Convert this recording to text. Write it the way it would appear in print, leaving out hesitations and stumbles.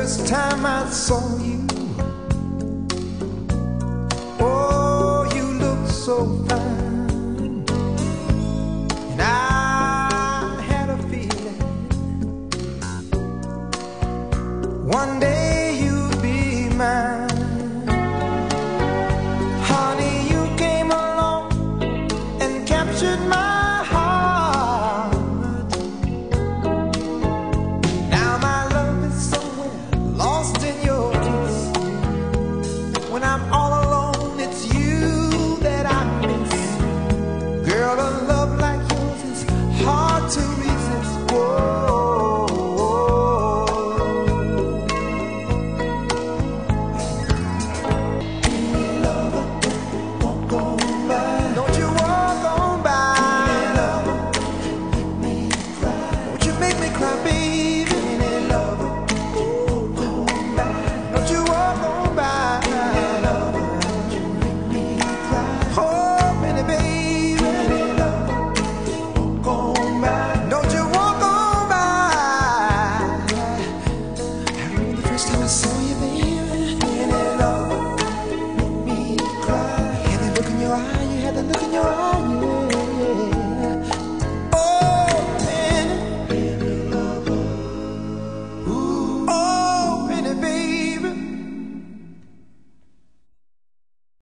first time I saw you, oh, you looked so fine, and I had a feeling one day you'd be mine. Honey, you came along and captured my heart. Now my love is somewhere lost in your kiss. When I'm all alone, it's you that I miss. Girl, a love like yours is hard to resist. Whoa, hey, lover, walk on by. Don't you walk on by. Hey, lover, make me cry. Won't you make me cry, baby?